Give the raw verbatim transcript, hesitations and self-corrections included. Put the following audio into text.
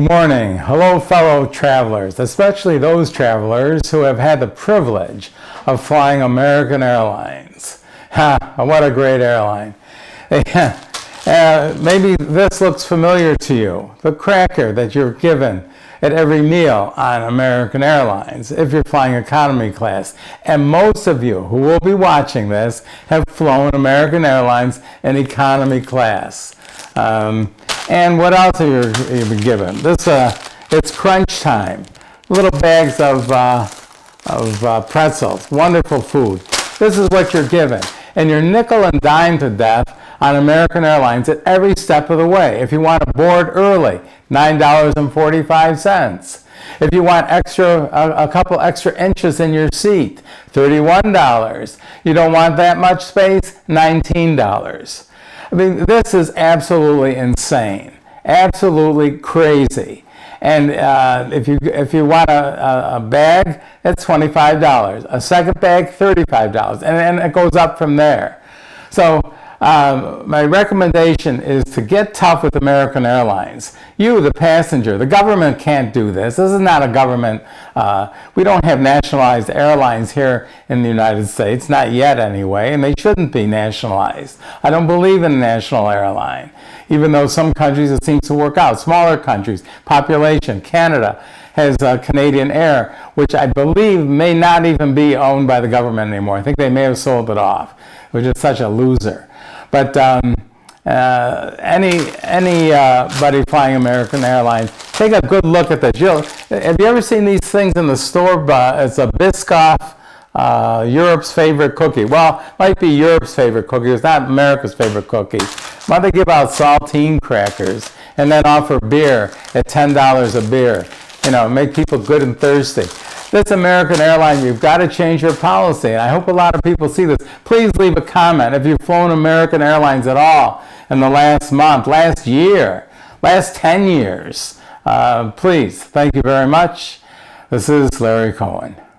Good morning. Hello, fellow travelers, especially those travelers who have had the privilege of flying American Airlines. Ha, what a great airline. Uh, maybe this looks familiar to you, the cracker that you're given at every meal on American Airlines if you're flying economy class. And most of you who will be watching this have flown American Airlines in economy class. Um, and what else have you, you been given? This, uh, it's crunch time. Little bags of, uh, of uh, pretzels, wonderful food. This is what you're given. And you're nickel and dime to death on American Airlines at every step of the way. If you want to board early, nine dollars and forty-five cents. If you want extra, a, a couple extra inches in your seat, thirty-one dollars. You don't want that much space, nineteen dollars. I mean, this is absolutely insane, absolutely crazy. And uh, if you if you want a, a, a bag, it's twenty-five dollars. A second bag, thirty-five dollars, and, and it goes up from there. So um, my recommendation is to get tough with American Airlines. You, the passenger, the government can't do this. This is not a government. Uh, we don't have nationalized airlines here in the United States, not yet anyway, and they shouldn't be nationalized. I don't believe in a national airline, even though some countries it seems to work out. Smaller countries, population, Canada has uh, Canadian Air, which I believe may not even be owned by the government anymore. I think they may have sold it off, which is such a loser. But um, uh, any anybody uh, flying American Airlines, take a good look at this. You'll, have you ever seen these things in the store? Uh, it's a Biscoff, uh, Europe's favorite cookie. Well, it might be Europe's favorite cookie. It's not America's favorite cookie. Why they give out saltine crackers and then offer beer at ten dollars a beer? You know, make people good and thirsty. This American Airline, you've got to change your policy. And I hope a lot of people see this. Please leave a comment if you've flown American Airlines at all in the last month, last year, last ten years. Uh, please, thank you very much. This is Larry Cohen.